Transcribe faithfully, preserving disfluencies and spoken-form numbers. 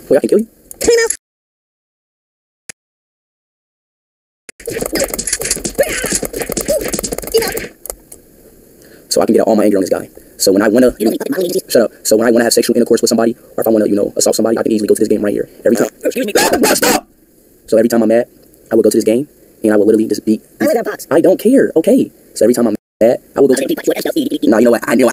Wait, I can kill you? So I can get all my anger on this guy. So when I wanna shut up. So when I wanna have sexual intercourse with somebody, or if I wanna, you know, assault somebody, I can easily go to this game right here. Every time. Excuse me. Stop. So every time I'm mad, I will go to this game and I will literally just beat. I don't care. Okay. So every time I'm mad, I will go to. No, you know what? I know.